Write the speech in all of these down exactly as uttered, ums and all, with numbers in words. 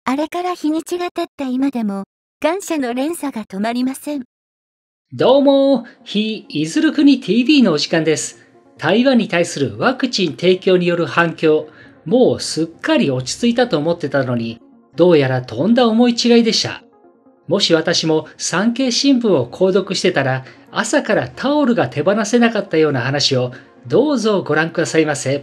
あれから日にちが経った今でも、感謝の連鎖が止まりません。 どうも、ひいずる国 ティーブイ のお時間です。台湾に対するワクチン提供による反響、もうすっかり落ち着いたと思ってたのに、どうやらとんだ思い違いでした。もし私も産経新聞を購読してたら、朝からタオルが手放せなかったような話を、どうぞご覧くださいませ。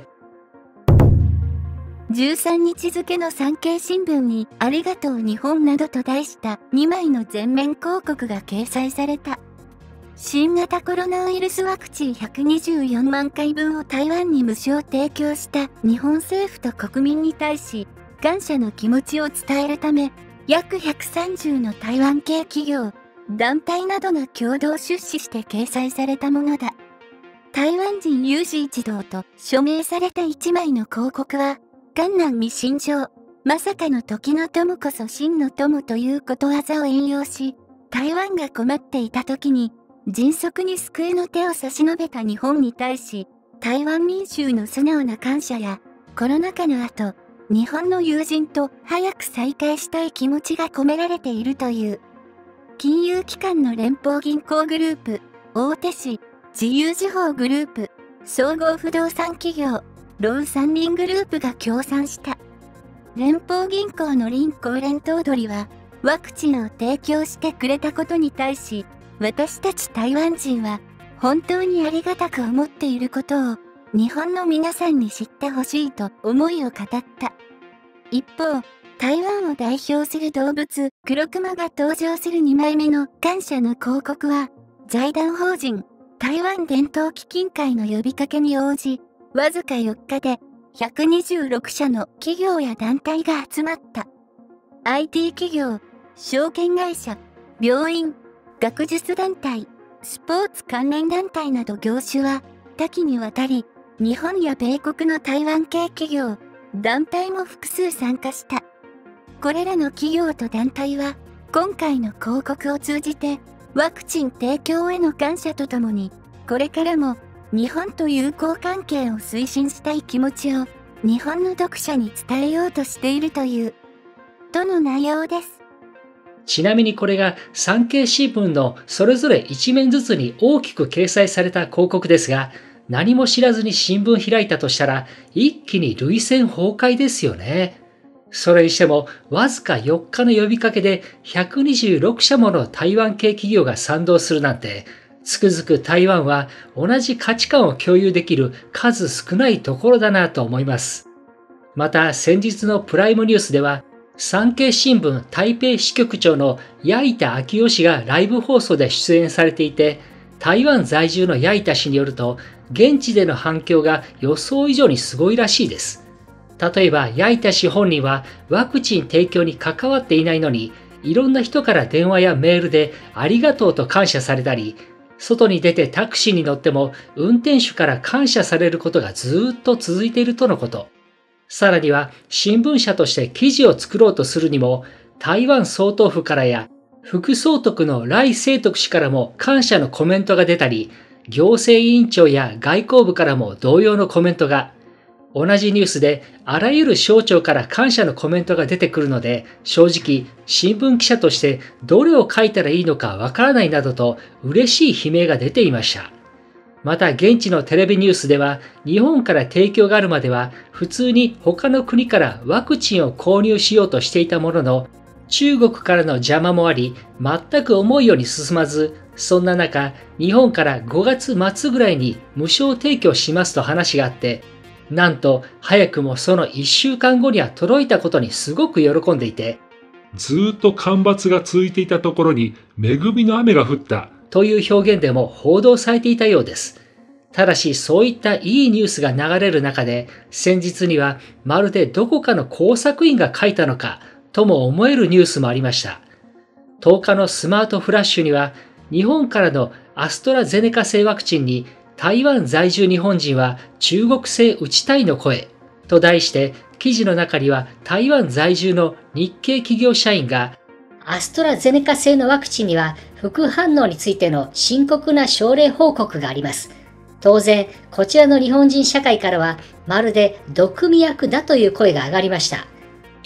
じゅうさんにち付の産経新聞にありがとう日本などと題したにまいの全面広告が掲載された。新型コロナウイルスワクチンひゃくにじゅうよんまんかいぶんを台湾に無償提供した日本政府と国民に対し、感謝の気持ちを伝えるため、約ひゃくさんじゅうの台湾系企業、団体などが共同出資して掲載されたものだ。台湾人有志一同と署名されたいちまいの広告は、漢南未信条、まさかの時の友こそ真の友ということわざを引用し、台湾が困っていた時に、迅速に救いの手を差し伸べた日本に対し、台湾民衆の素直な感謝や、コロナ禍の後、日本の友人と早く再会したい気持ちが込められているという。金融機関の連邦銀行グループ、大手紙、自由時報グループ、総合不動産企業、ロー三民グループが協賛した。連邦銀行の林高連頭取は、ワクチンを提供してくれたことに対し、私たち台湾人は本当にありがたく思っていることを日本の皆さんに知ってほしいと思いを語った。一方、台湾を代表する動物、黒熊が登場するにまいめの感謝の広告は、財団法人台湾伝統基金会の呼びかけに応じ、わずかよっかでひゃくにじゅうろくしゃの企業や団体が集まった。アイティー 企業、証券会社、病院、学術団体、スポーツ関連団体など業種は多岐にわたり、日本や米国の台湾系企業、団体も複数参加した。これらの企業と団体は、今回の広告を通じて、ワクチン提供への感謝とともに、これからも日本と友好関係を推進したい気持ちを日本の読者に伝えようとしているという、との内容です。 ちなみにこれが産経新聞のそれぞれ一面ずつに大きく掲載された広告ですが、何も知らずに新聞開いたとしたら一気に涙腺崩壊ですよね。それにしてもわずかよっかの呼びかけでひゃくにじゅうろくしゃもの台湾系企業が賛同するなんて、つくづく台湾は同じ価値観を共有できる数少ないところだなと思います。また先日のプライムニュースでは、産経新聞台北支局長の矢板昭夫氏がライブ放送で出演されていて、台湾在住の矢板氏によると、現地での反響が予想以上にすごいらしいです。例えば矢板氏本人はワクチン提供に関わっていないのに、いろんな人から電話やメールでありがとうと感謝されたり、外に出てタクシーに乗っても運転手から感謝されることがずっと続いているとのこと。さらには新聞社として記事を作ろうとするにも、台湾総統府からや副総督の頼清徳氏からも感謝のコメントが出たり、行政委員長や外交部からも同様のコメントが、同じニュースであらゆる省庁から感謝のコメントが出てくるので、正直新聞記者としてどれを書いたらいいのかわからないなどと嬉しい悲鳴が出ていました。また現地のテレビニュースでは、日本から提供があるまでは普通に他の国からワクチンを購入しようとしていたものの、中国からの邪魔もあり全く思うように進まず、そんな中日本からごがつまつぐらいに無償提供しますと話があって、なんと早くもそのいっしゅうかんごには届いたことにすごく喜んでいて、 ずーっと干ばつが続いていたところに恵みの雨が降ったという表現でも報道されていたようです。ただしそういったいいニュースが流れる中で、先日にはまるでどこかの工作員が書いたのかとも思えるニュースもありました。とおかのスマートフラッシュには、日本からのアストラゼネカ製ワクチンに台湾在住日本人は中国製打ちたいの声と題して、記事の中には台湾在住の日系企業社員が、 アストラゼネカ製のワクチンには副反応についての深刻な症例報告があります。当然、こちらの日本人社会からはまるで毒味役だという声が上がりました。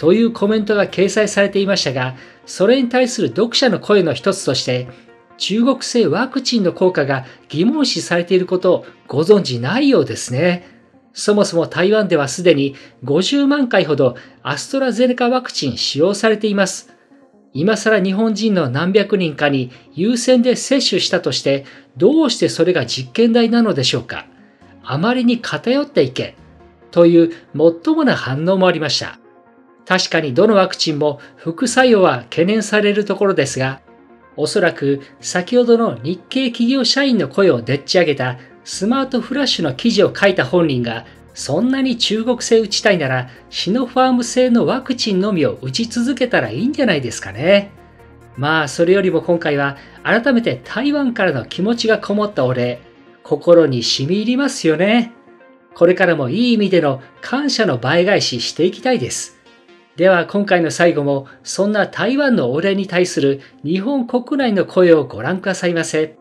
というコメントが掲載されていましたが、それに対する読者の声の一つとして、中国製ワクチンの効果が疑問視されていることをご存じないようですね。そもそも台湾ではすでにごじゅうまんかいほどアストラゼネカワクチン使用されています。今更日本人の何百人かに優先で接種したとして、どうしてそれが実験台なのでしょうか。あまりに偏った意見というもっともな反応もありました。確かにどのワクチンも副作用は懸念されるところですが、おそらく先ほどの日系企業社員の声をでっち上げたスマートフラッシュの記事を書いた本人が、そんなに中国製打ちたいならシノファーム製のワクチンのみを打ち続けたらいいんじゃないですかね。まあそれよりも今回は改めて台湾からの気持ちがこもったお礼、心に染み入りますよね。これからもいい意味での感謝の倍返ししていきたいです。では今回の最後もそんな台湾のお礼に対する日本国内の声をご覧くださいませ。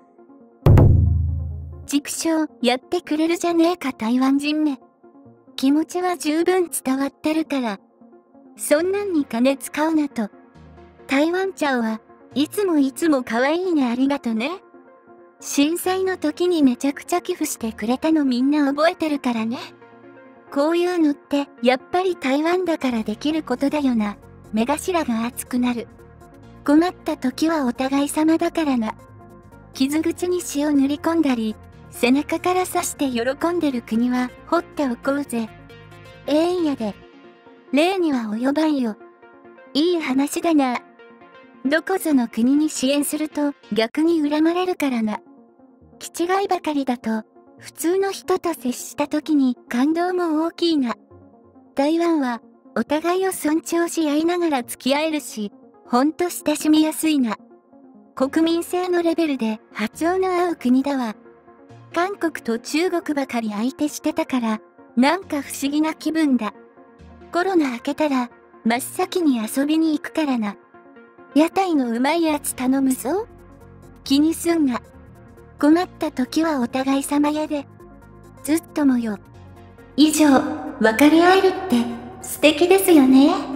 畜生、やってくれるじゃねえか台湾人め。気持ちは十分伝わってるから。そんなんに金使うなと。台湾ちゃんはいつもいつも可愛いね、ありがとね。震災の時にめちゃくちゃ寄付してくれたのみんな覚えてるからね。こういうのってやっぱり台湾だからできることだよな。目頭が熱くなる。困った時はお互い様だからな。傷口に塩塗り込んだり、背中から刺して喜んでる国は放っておこうぜ。ええんやで。礼には及ばんよ。いい話だな。どこぞの国に支援すると逆に恨まれるからな。気違いばかりだと普通の人と接した時に感動も大きいな。台湾はお互いを尊重し合いながら付き合えるし、ほんと親しみやすいな。国民性のレベルで波長の合う国だわ。韓国と中国ばかり相手してたから、なんか不思議な気分だ。コロナ明けたら、真っ先に遊びに行くからな。屋台のうまいやつ頼むぞ。気にすんな。困った時はお互い様やで。ずっともよ。以上、分かり合えるって素敵ですよね。